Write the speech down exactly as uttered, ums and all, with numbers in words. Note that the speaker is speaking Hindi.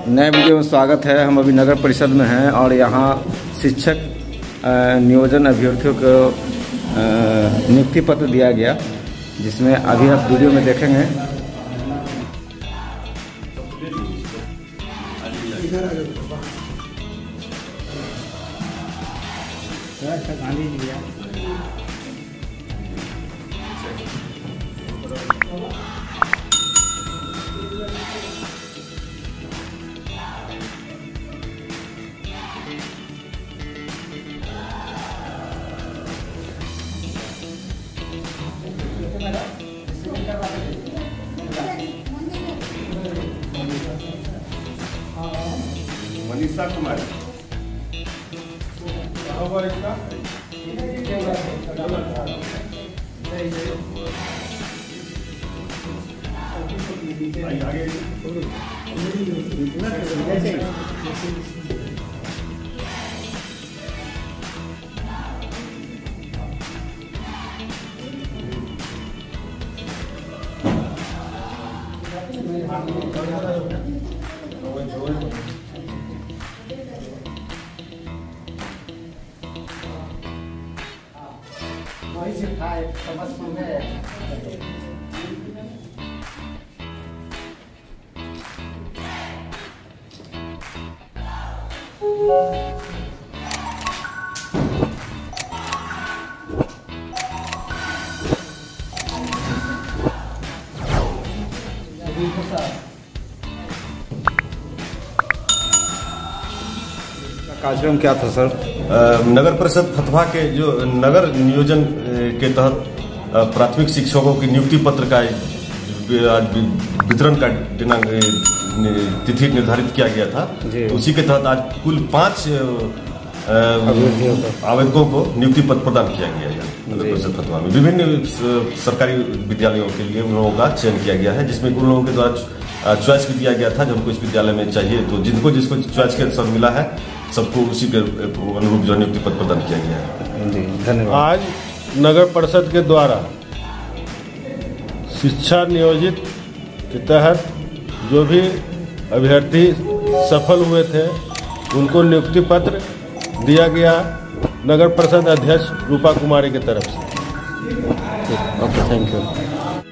नए वीडियो में स्वागत है। हम अभी नगर परिषद में हैं और यहाँ शिक्षक नियोजन अभ्यर्थियों को नियुक्ति पत्र दिया गया, जिसमें अभी आप वीडियो में देखेंगे। मनीषा कुमारी वही से था समझपुर में। कार्यक्रम क्या था सर? नगर परिषद फतवा के जो नगर नियोजन के तहत प्राथमिक शिक्षकों की नियुक्ति पत्र का आज वितरण का दिनांक तिथि निर्धारित किया गया था। तो उसी के तहत आज कुल पांच आवेदकों को नियुक्ति पत्र प्रदान किया गया है। नगर परिषद फतवा में विभिन्न सरकारी विद्यालयों के लिए उन लोगों का चयन किया गया है, जिसमें उन लोगों के द्वारा चॉइस भी दिया गया था जो हमको इस विद्यालय में चाहिए। तो जिनको जिसको चॉइस के अनुसार मिला है, सबको उसी के अनुरूप जो नियुक्ति पत्र प्रदान किया गया है। जी धन्यवाद। आज नगर परिषद के द्वारा शिक्षा नियोजित के तहत जो भी अभ्यर्थी सफल हुए थे, उनको नियुक्ति पत्र दिया गया नगर परिषद अध्यक्ष रूपा कुमारी की तरफ से। Okay, thank you.